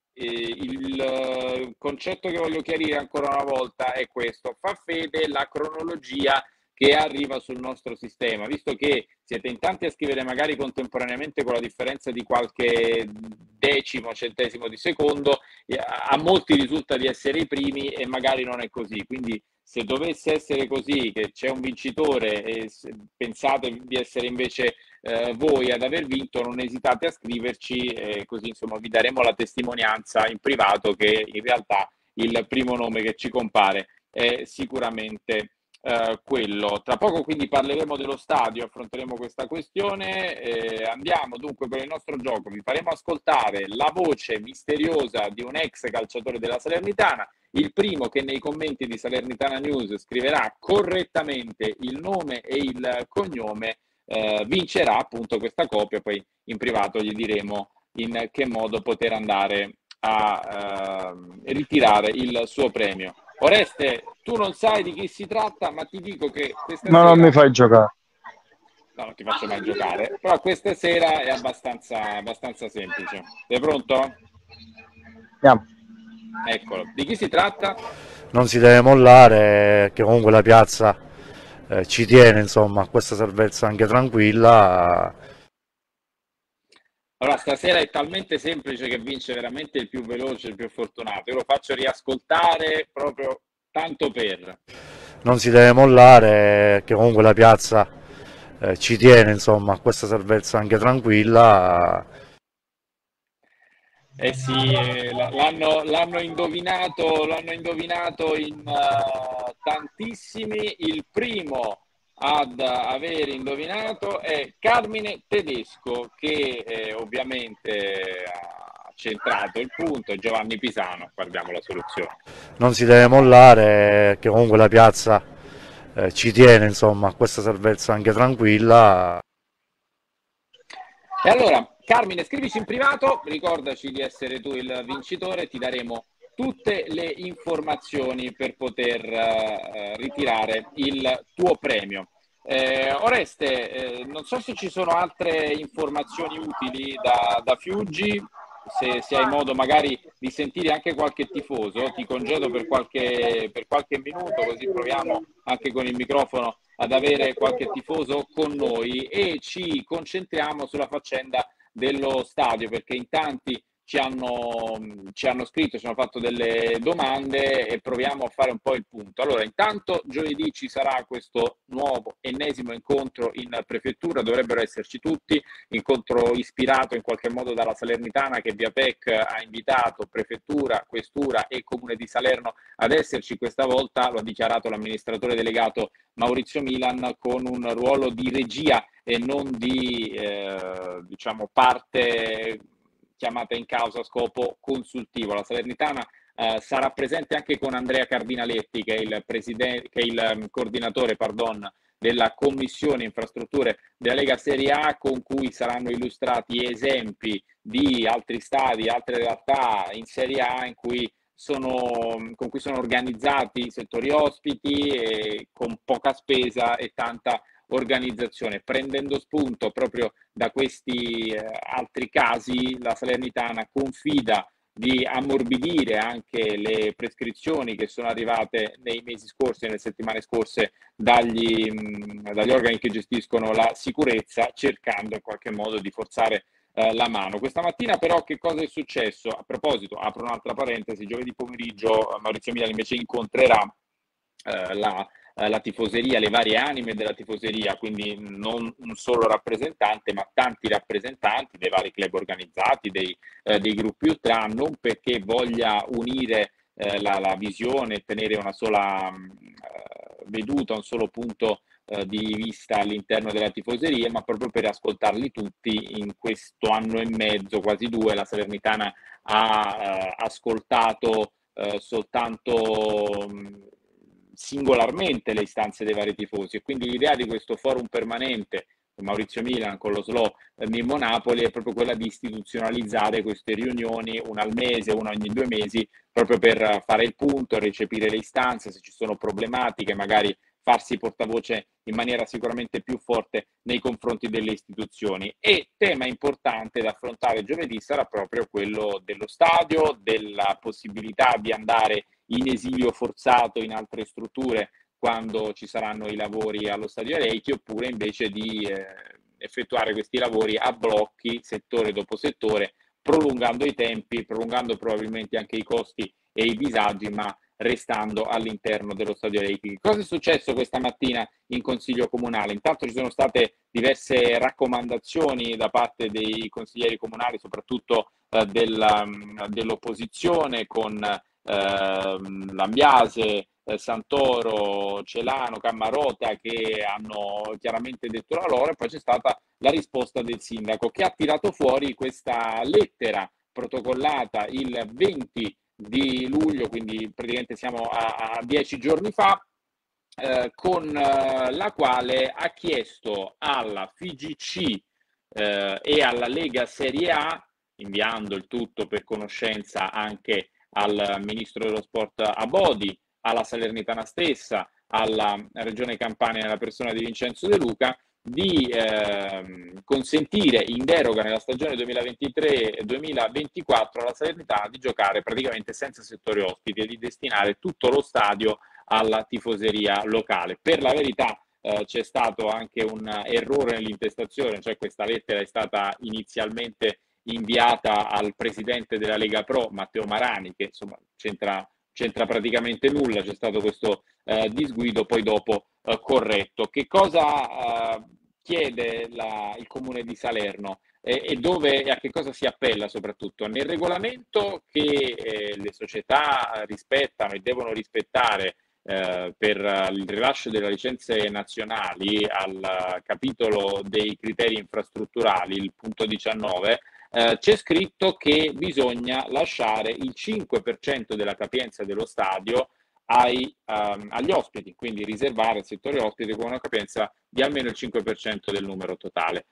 Il concetto che voglio chiarire ancora una volta è questo: fa fede la cronologia che arriva sul nostro sistema, visto che siete in tanti a scrivere magari contemporaneamente con la differenza di qualche decimo, centesimo di secondo, a molti risulta di essere i primi e magari non è così. Quindi se dovesse essere così, che c'è un vincitore e pensate di essere invece voi ad aver vinto, non esitate a scriverci, così insomma vi daremo la testimonianza in privato che in realtà il primo nome che ci compare è sicuramente quello. Tra poco quindi parleremo dello stadio, affronteremo questa questione. Andiamo dunque con il nostro gioco, vi faremo ascoltare la voce misteriosa di un ex calciatore della Salernitana. Il primo che nei commenti di Salernitana News scriverà correttamente il nome e il cognome vincerà appunto questa coppia, poi in privato gli diremo in che modo poter andare a ritirare il suo premio. Oreste, tu non sai di chi si tratta, ma ti dico che questa
Ma
sera...
non mi fai giocare.
No, non ti faccio mai giocare, però questa sera è abbastanza semplice. Sei pronto?
Andiamo.
Eccolo. Di chi si tratta?
Non si deve mollare, che comunque la piazza ci tiene, insomma, a questa salvezza anche tranquilla.
Allora, stasera è talmente semplice che vince veramente il più veloce, il più fortunato. Io lo faccio riascoltare proprio tanto per...
Non si deve mollare, che comunque la piazza ci tiene, insomma, a questa salvezza anche tranquilla.
Eh sì, l'hanno indovinato in tantissimi. Il primo ad aver indovinato è Carmine Tedesco, che ovviamente ha centrato il punto. Giovanni Pisano, guardiamo la soluzione.
Non si deve mollare, che comunque la piazza ci tiene, insomma, a questa salvezza anche tranquilla.
E allora, Carmine, scrivici in privato, ricordaci di essere tu il vincitore, ti daremo tutte le informazioni per poter ritirare il tuo premio. Oreste, non so se ci sono altre informazioni utili da Fiuggi, se hai modo magari di sentire anche qualche tifoso, ti congedo per qualche minuto, così proviamo anche con il microfono ad avere qualche tifoso con noi e ci concentriamo sulla faccenda dello stadio, perché in tanti ci hanno scritto, ci hanno fatto delle domande e proviamo a fare un po' il punto. Allora, intanto giovedì ci sarà questo nuovo ennesimo incontro in prefettura, dovrebbero esserci tutti, incontro ispirato in qualche modo dalla Salernitana, che via PEC ha invitato prefettura, questura e comune di Salerno ad esserci questa volta, lo ha dichiarato l'amministratore delegato Maurizio Milan, con un ruolo di regia e non di diciamo parte chiamata in causa a scopo consultivo. La Salernitana sarà presente anche con Andrea Cardinaletti, che è il coordinatore della Commissione Infrastrutture della Lega Serie A, con cui saranno illustrati esempi di altri stadi, altre realtà in Serie A con cui sono organizzati settori ospiti e con poca spesa e tanta organizzazione. Prendendo spunto proprio da questi altri casi, la Salernitana confida di ammorbidire anche le prescrizioni che sono arrivate nei mesi scorsi e nelle settimane scorse dagli organi che gestiscono la sicurezza, cercando in qualche modo di forzare la mano. Questa mattina però che cosa è successo? A proposito, apro un'altra parentesi, giovedì pomeriggio Maurizio Milan invece incontrerà la tifoseria, le varie anime della tifoseria, quindi non un solo rappresentante, ma tanti rappresentanti dei vari club organizzati, dei gruppi ultra, non perché voglia unire la visione e tenere una sola veduta, un solo punto di vista all'interno della tifoseria, ma proprio per ascoltarli tutti. In questo anno e mezzo, quasi due, la Salernitana ha ascoltato soltanto singolarmente le istanze dei vari tifosi, e quindi l'idea di questo forum permanente con Maurizio Milan, con lo SLO Mimmo Napoli, è proprio quella di istituzionalizzare queste riunioni, una al mese, una ogni 2 mesi, proprio per fare il punto, recepire le istanze, se ci sono problematiche, magari farsi portavoce in maniera sicuramente più forte nei confronti delle istituzioni. E tema importante da affrontare giovedì sarà proprio quello dello stadio, della possibilità di andare in esilio forzato in altre strutture quando ci saranno i lavori allo Stadio Arechi, oppure invece di effettuare questi lavori a blocchi, settore dopo settore, prolungando i tempi, prolungando probabilmente anche i costi e i disagi, ma restando all'interno dello Stadio Arechi. Cosa è successo questa mattina in Consiglio Comunale? Intanto ci sono state diverse raccomandazioni da parte dei consiglieri comunali, soprattutto dell'opposizione, con Lambiase, Santoro, Celano, Cammarota, che hanno chiaramente detto la loro, e poi c'è stata la risposta del sindaco, che ha tirato fuori questa lettera protocollata il 20 di luglio, quindi praticamente siamo a 10 giorni fa, con la quale ha chiesto alla FIGC e alla Lega Serie A, inviando il tutto per conoscenza anche al Ministro dello Sport Abodi, alla Salernitana stessa, alla Regione Campania nella persona di Vincenzo De Luca, di consentire in deroga nella stagione 2023-2024 alla Salernitana di giocare praticamente senza settori ospiti e di destinare tutto lo stadio alla tifoseria locale. Per la verità c'è stato anche un errore nell'intestazione, cioè questa lettera è stata inizialmente inviata al presidente della Lega Pro, Matteo Marani, che insomma c'entra praticamente nulla, c'è stato questo disguido, poi dopo corretto. Che cosa chiede il Comune di Salerno e dove e a che cosa si appella soprattutto? Nel regolamento che le società rispettano e devono rispettare per il rilascio delle licenze nazionali al capitolo dei criteri infrastrutturali, il punto 19, c'è scritto che bisogna lasciare il 5% della capienza dello stadio agli ospiti, quindi riservare il settore ospiti con una capienza di almeno il 5% del numero totale.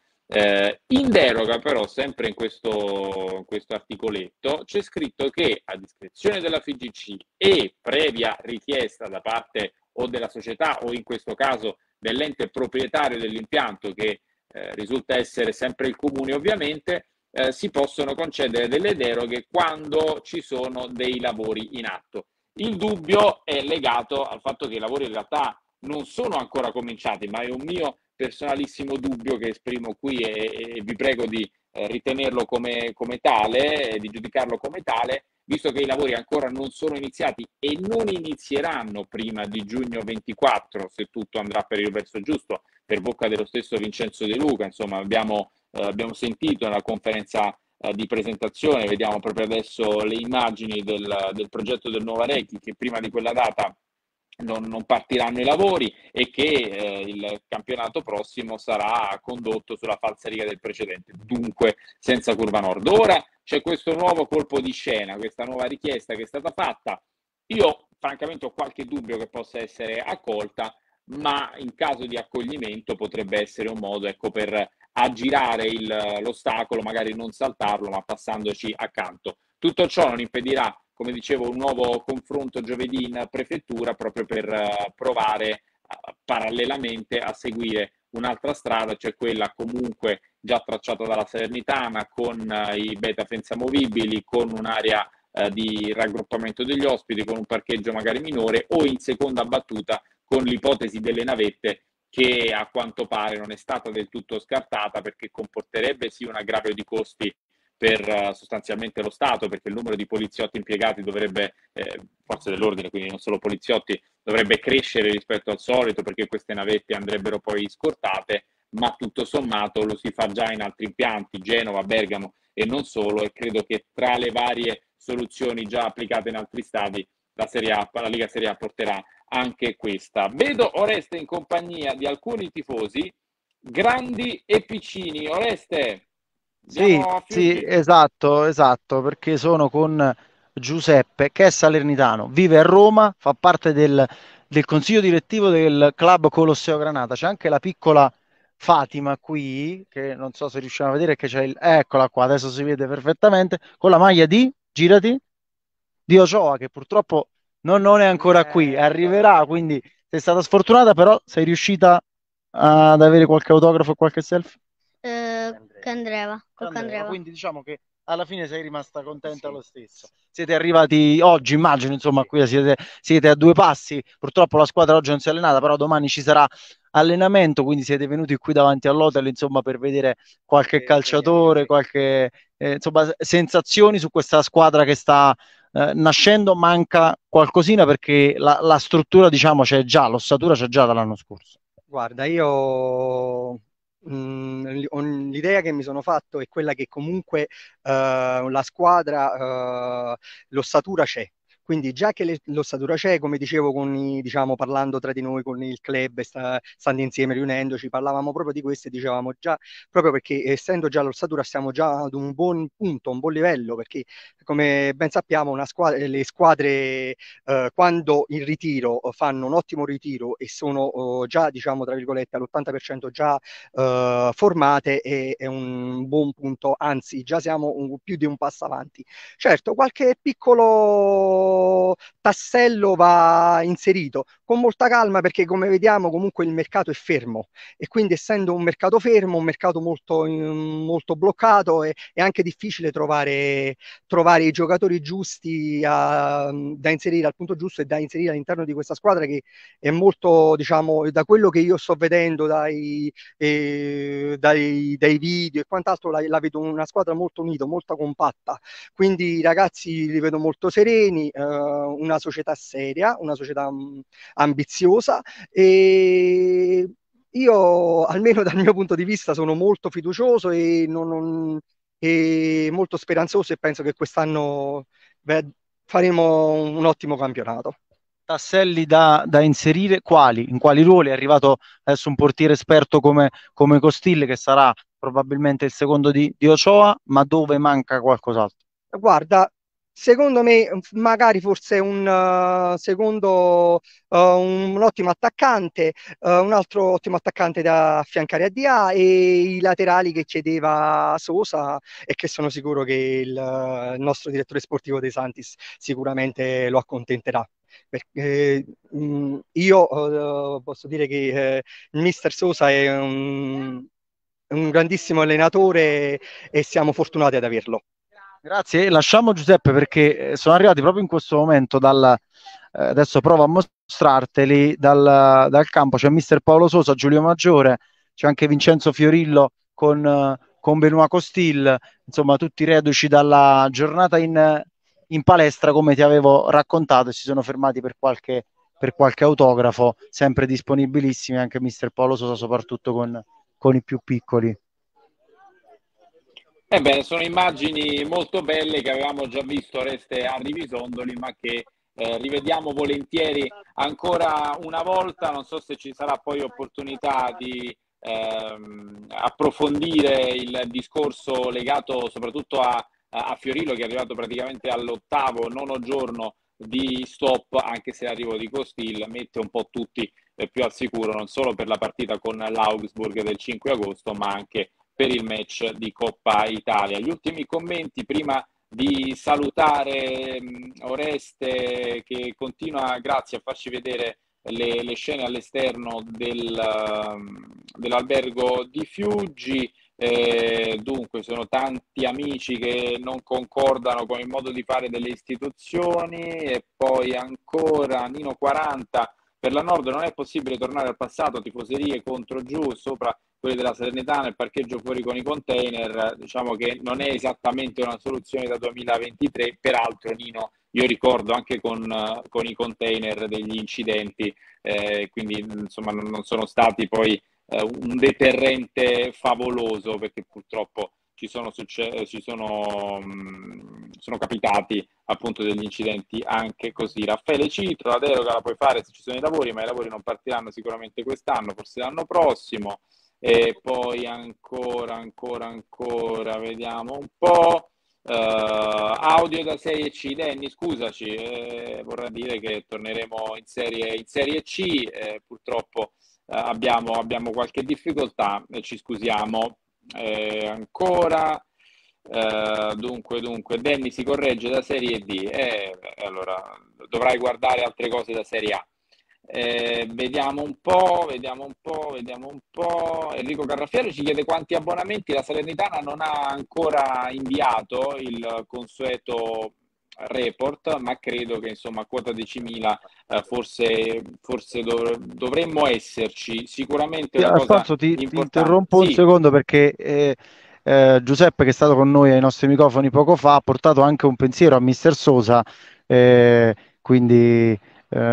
In deroga però, sempre in questo articoletto, c'è scritto che a discrezione della FIGC e previa richiesta da parte o della società o in questo caso dell'ente proprietario dell'impianto, che risulta essere sempre il comune ovviamente, si possono concedere delle deroghe quando ci sono dei lavori in atto. Il dubbio è legato al fatto che i lavori in realtà non sono ancora cominciati, ma è un mio personalissimo dubbio che esprimo qui e vi prego di ritenerlo come tale, di giudicarlo come tale, visto che i lavori ancora non sono iniziati e non inizieranno prima di giugno 24, se tutto andrà per il verso giusto, per bocca dello stesso Vincenzo De Luca. Insomma, abbiamo sentito nella conferenza di presentazione, vediamo proprio adesso le immagini del progetto del Nuova Recchi, che prima di quella data non partiranno i lavori e che il campionato prossimo sarà condotto sulla falsariga del precedente, dunque senza curva nord. Ora c'è questo nuovo colpo di scena, questa nuova richiesta che è stata fatta. Io francamente ho qualche dubbio che possa essere accolta, ma in caso di accoglimento potrebbe essere un modo, ecco, per aggirare l'ostacolo, magari non saltarlo, ma passandoci accanto. Tutto ciò non impedirà, come dicevo, un nuovo confronto giovedì in prefettura proprio per provare parallelamente a seguire un'altra strada, cioè quella comunque già tracciata dalla Salernitana con i beta fensamovibili, con un'area di raggruppamento degli ospiti, con un parcheggio magari minore o in seconda battuta con l'ipotesi delle navette, che a quanto pare non è stata del tutto scartata perché comporterebbe sì un aggravio di costi per sostanzialmente lo Stato, perché il numero di poliziotti impiegati dovrebbe, forze dell'ordine, quindi non solo poliziotti, dovrebbe crescere rispetto al solito, perché queste navette andrebbero poi scortate, ma tutto sommato lo si fa già in altri impianti, Genova, Bergamo e non solo, e credo che tra le varie soluzioni già applicate in altri stadi la Lega Serie A porterà anche questa. Vedo Oreste in compagnia di alcuni tifosi, grandi e piccini. Oreste,
sì, esatto, perché sono con Giuseppe, che è salernitano, vive a Roma, fa parte del consiglio direttivo del club Colosseo Granata. C'è anche la piccola Fatima qui, che non so se riusciamo a vedere, che c'è eccola qua, adesso si vede perfettamente, con la maglia girati, di Ochoa, che purtroppo non è ancora qui, arriverà, quindi sei stata sfortunata, però sei riuscita ad avere qualche autografo e qualche selfie?
Candreva.
Quindi diciamo che alla fine sei rimasta contenta lo stesso. Siete arrivati oggi, immagino, insomma, qui siete a due passi. Purtroppo la squadra oggi non si è allenata, però domani ci sarà allenamento, quindi siete venuti qui davanti all'hotel, insomma, per vedere qualche calciatore, qualche insomma, sensazioni su questa squadra che sta nascendo. Manca qualcosina perché la struttura, diciamo, c'è già, l'ossatura c'è già dall'anno scorso.
Guarda, io l'idea che mi sono fatto è quella che comunque la squadra, l'ossatura c'è, quindi già che l'ossatura c'è, come dicevo, diciamo, parlando tra di noi con il club, stando insieme, riunendoci, parlavamo proprio di questo e dicevamo già, proprio perché essendo già l'ossatura stiamo già ad un buon punto, un buon livello, perché come ben sappiamo le squadre quando in ritiro fanno un ottimo ritiro e sono già, diciamo, tra virgolette, all'80% già formate, è un buon punto, anzi già siamo più di un passo avanti. Certo, qualche piccolo tassello va inserito con molta calma, perché come vediamo comunque il mercato è fermo, e quindi essendo un mercato fermo, un mercato molto bloccato, è anche difficile trovare i giocatori giusti da inserire al punto giusto e da inserire all'interno di questa squadra, che è molto, diciamo, da quello che io sto vedendo dai video e quant'altro, la vedo una squadra molto unita, molto compatta. Quindi i ragazzi li vedo molto sereni, una società seria, una società ambiziosa, e io, almeno dal mio punto di vista, sono molto fiducioso e molto speranzoso, e penso che quest'anno faremo un ottimo campionato.
Tasselli da inserire, quali? In quali ruoli? È arrivato adesso un portiere esperto come Costil, che sarà probabilmente il secondo di Ochoa, ma dove manca qualcos'altro?
Guarda, secondo me magari forse un ottimo attaccante, un altro ottimo attaccante da affiancare a DA, e i laterali che chiedeva Sosa, e che sono sicuro che il nostro direttore sportivo De Santis sicuramente lo accontenterà. Perché io posso dire che il mister Sosa è un grandissimo allenatore e siamo fortunati ad averlo.
Grazie, lasciamo Giuseppe, perché sono arrivati proprio in questo momento adesso provo a mostrarteli dal campo. C'è mister Paolo Sosa, Giulio Maggiore, c'è anche Vincenzo Fiorillo con Benoît Costil, insomma tutti reduci dalla giornata in palestra, come ti avevo raccontato, e si sono fermati per qualche autografo, sempre disponibilissimi anche mister Paolo Sosa, soprattutto con i più piccoli.
Sono immagini molto belle che avevamo già visto, Oreste, a Rivisondoli, ma che rivediamo volentieri ancora una volta. Non so se ci sarà poi opportunità di approfondire il discorso legato soprattutto a Fiorillo, che è arrivato praticamente all'8º, 9° giorno di stop, anche se l'arrivo di Costil mette un po' tutti più al sicuro, non solo per la partita con l'Augsburg del 5 agosto, ma anche per il match di Coppa Italia. Gli ultimi commenti prima di salutare Oreste, che continua, grazie, a farci vedere le scene all'esterno dell'albergo di Fiuggi. Dunque sono tanti amici che non concordano con il modo di fare delle istituzioni. E poi ancora Nino 40: per la Nord non è possibile tornare al passato, tifoserie contro giù, sopra quelli della Salernitana, il parcheggio fuori con i container. Diciamo che non è esattamente una soluzione da 2023. Peraltro, Nino, io ricordo anche con i container degli incidenti, quindi insomma non sono stati poi un deterrente favoloso, perché purtroppo sono capitati appunto degli incidenti anche così. Raffaele Citro: la deroga la puoi fare se ci sono i lavori, ma i lavori non partiranno sicuramente quest'anno, forse l'anno prossimo. E poi ancora, vediamo un po'. Audio da Serie C. Danny, scusaci, vorrà dire che torneremo in Serie C. Purtroppo abbiamo qualche difficoltà e ci scusiamo. Ancora, dunque Danny si corregge da Serie D, allora dovrai guardare altre cose da Serie A. Vediamo un po'. Enrico Carraffieri ci chiede quanti abbonamenti. La Salernitana non ha ancora inviato il consueto report, ma credo che insomma a quota 10.000 forse dovremmo esserci sicuramente.
Alfonso, ti interrompo un secondo, perché Giuseppe, che è stato con noi ai nostri microfoni poco fa, ha portato anche un pensiero a mister Sosa, quindi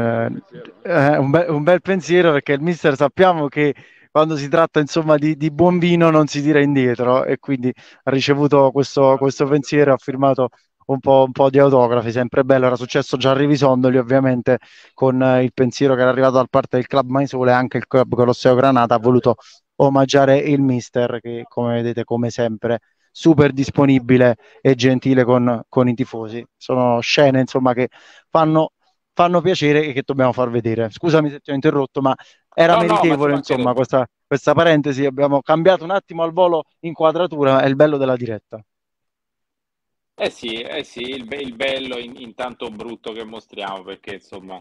un bel pensiero, perché il mister, sappiamo che quando si tratta insomma di buon vino non si tira indietro, e quindi ha ricevuto questo pensiero, ha firmato un po' di autografi, sempre bello. Era successo già a Rivisondoli, ovviamente, con il pensiero che era arrivato da parte del club Maisole, anche il club Colosseo Granata ha voluto omaggiare il mister che, come vedete, come sempre, super disponibile e gentile con i tifosi. Sono scene, insomma, che fanno piacere e che dobbiamo far vedere. Scusami se ti ho interrotto, ma era
No, no, ma ci
meritevole, insomma, questa parentesi. Abbiamo cambiato un attimo al volo inquadratura, è il bello della diretta.
Eh sì, il bello intanto brutto che mostriamo, perché insomma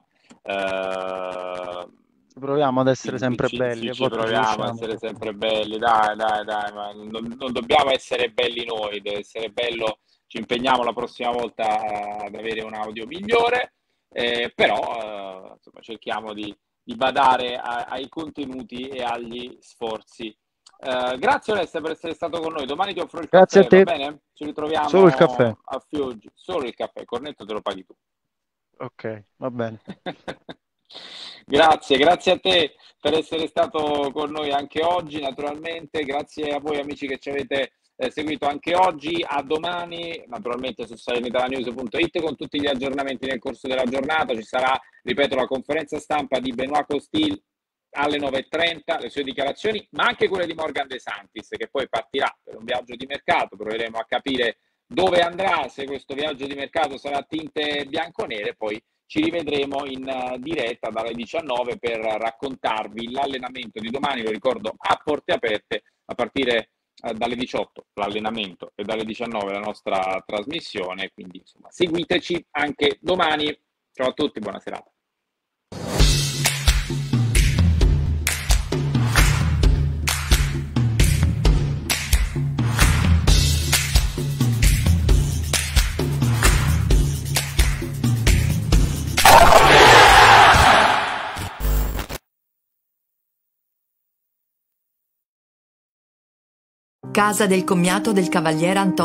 Proviamo ad essere sempre belli.
ci proviamo a essere sempre belli, dai, ma non dobbiamo essere belli noi, deve essere bello, ci impegniamo la prossima volta ad avere un audio migliore, però insomma, cerchiamo di badare ai contenuti e agli sforzi. Grazie Alessia per essere stato con noi. Domani ti offro il
Grazie
caffè,
a te.
va bene? Ci ritroviamo
Solo il caffè.
a Fiuggi. Solo il caffè, il cornetto te lo paghi tu.
Ok, va bene.
Grazie a te per essere stato con noi anche oggi, naturalmente. Grazie a voi amici che ci avete seguito anche oggi. A domani, naturalmente, su salernitananews.it con tutti gli aggiornamenti nel corso della giornata. Ci sarà, ripeto, la conferenza stampa di Benoît Costil alle 9:30, le sue dichiarazioni, ma anche quelle di Morgan De Santis, che poi partirà per un viaggio di mercato. Proveremo a capire dove andrà, se questo viaggio di mercato sarà a tinte bianconere. Poi ci rivedremo in diretta dalle 19 per raccontarvi l'allenamento di domani. Lo ricordo, a porte aperte, a partire dalle 18 l'allenamento e dalle 19 la nostra trasmissione. Quindi insomma, seguiteci anche domani. Ciao a tutti, buona serata.
Casa del commiato del cavaliere Antonio